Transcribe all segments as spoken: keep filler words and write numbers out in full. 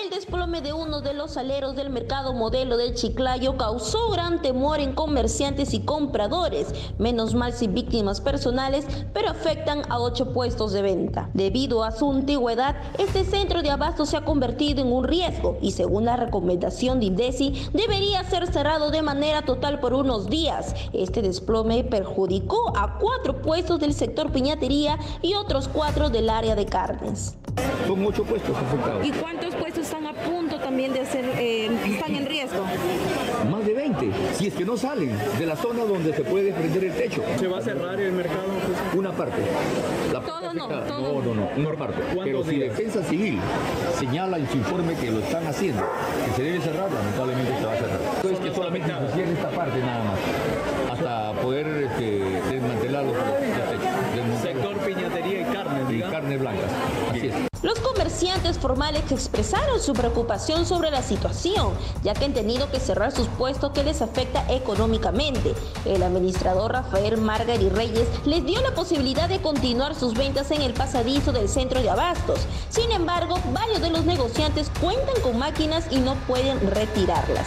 El desplome de uno de los aleros del mercado Modelo del Chiclayo causó gran temor en comerciantes y compradores, menos mal sin víctimas personales, pero afectan a ocho puestos de venta. Debido a su antigüedad, este centro de abasto se ha convertido en un riesgo y según la recomendación de INDECI, debería ser cerrado de manera total por unos días. Este desplome perjudicó a cuatro puestos del sector piñatería y otros cuatro del área de carnes. Son ocho puestos afectados. ¿Y cuántos puestos están a punto también de ser, eh, están en riesgo? Más de veinte, si es que no salen de la zona donde se puede prender el techo. ¿Se va a cerrar el mercado? Una parte. La todo parte no, afectada. todo. No, no, no, una parte. Pero si días? Defensa Civil señala en su informe que lo están haciendo, que se debe cerrar, lamentablemente se va a cerrar. Entonces que solamente se cierre esta parte nada más, hasta poder este, desmantelar los techos. Sector piñatería y carne, y carne blanca. Así es. Los comerciantes formales expresaron su preocupación sobre la situación, ya que han tenido que cerrar sus puestos que les afecta económicamente. El administrador Rafael Margari Reyes les dio la posibilidad de continuar sus ventas en el pasadizo del centro de abastos. Sin embargo, varios de los negociantes cuentan con máquinas y no pueden retirarlas.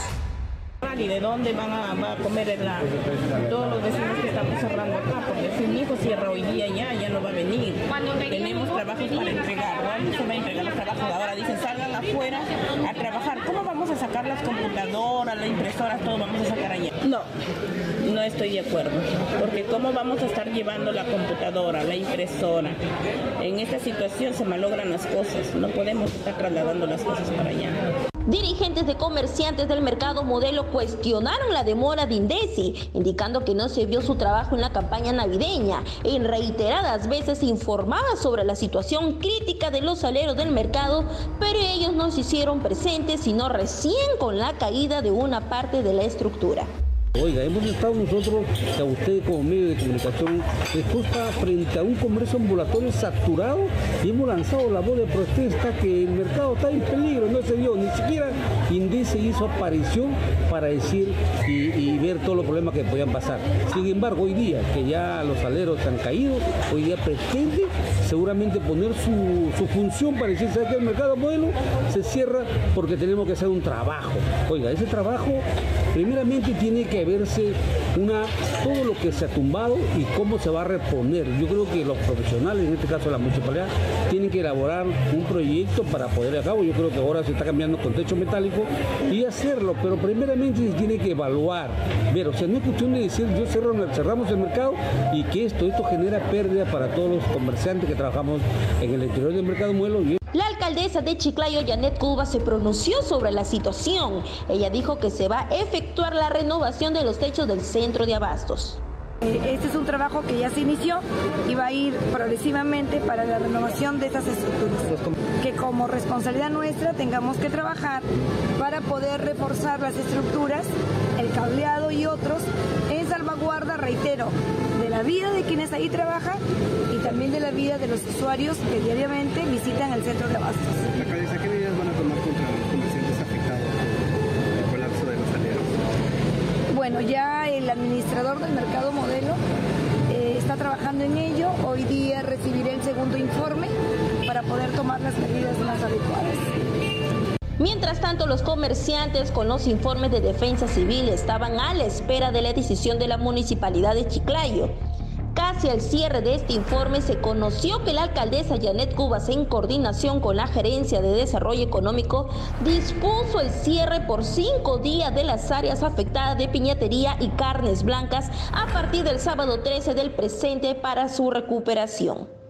¿Y de dónde van a, va a comer el, la, todos los vecinos que estamos cerrando acá? Porque si mi hijo cierra hoy día ya, ya no va a venir. Tenemos trabajos para entregar, ¿no? Se va a entregar los trabajos. Ahora dicen, salgan afuera a trabajar. ¿Cómo vamos a sacar las computadoras, las impresoras, todo vamos a sacar allá? No, no estoy de acuerdo. Porque ¿cómo vamos a estar llevando la computadora, la impresora? En esta situación se malogran las cosas. No podemos estar trasladando las cosas para allá. Dirigentes de comerciantes del mercado Modelo cuestionaron la demora de INDECI, indicando que no se vio su trabajo en la campaña navideña. En reiteradas veces informaba sobre la situación crítica de los aleros del mercado, pero ellos no se hicieron presentes, sino recién con la caída de una parte de la estructura. Oiga, hemos estado nosotros, a usted como medio de comunicación, está frente a un comercio ambulatorio saturado y hemos lanzado la voz de protesta que el mercado está en peligro, no se dio, ni siquiera INDECI hizo aparición para decir y, y ver todos los problemas que podían pasar. Sin embargo, hoy día, que ya los aleros han caído, hoy día pretende seguramente poner su, su función para decir, ¿sabes qué? El mercado Modelo se cierra porque tenemos que hacer un trabajo. Oiga, ese trabajo primeramente tiene que verse una, todo lo que se ha tumbado y cómo se va a reponer. Yo creo que los profesionales, en este caso la municipalidad, tienen que elaborar un proyecto para poder a cabo. Yo creo que ahora se está cambiando con techo metálico y hacerlo, pero primeramente se tiene que evaluar. Ver, o sea, no es cuestión de decir yo cerro, cerramos el mercado y que esto, esto genera pérdida para todos los comerciantes que trabajamos en el interior del mercado Modelo. La alcaldesa de Chiclayo, Janet Cuba, se pronunció sobre la situación. Ella dijo que se va a efectuar la renovación de los techos del centro de abastos. Este es un trabajo que ya se inició y va a ir progresivamente para la renovación de estas estructuras. Que como responsabilidad nuestra tengamos que trabajar para poder reforzar las estructuras, el cableado y otros en salvaguarda, reitero, de la vida de quienes ahí trabajan y también de la vida de los usuarios que diariamente visitan el centro de abastos. Alcaldesa, ¿qué medidas van a tomar contra los comerciantes afectados por el colapso de los aleros? Bueno, ya el administrador del mercado Modelo eh, está trabajando en ello. Hoy día recibiré el segundo informe para poder tomar las medidas más adecuadas. Mientras tanto, los comerciantes con los informes de Defensa Civil estaban a la espera de la decisión de la Municipalidad de Chiclayo. Casi al cierre de este informe se conoció que la alcaldesa Janet Cubas, en coordinación con la Gerencia de Desarrollo Económico, dispuso el cierre por cinco días de las áreas afectadas de piñatería y carnes blancas a partir del sábado trece del presente para su recuperación.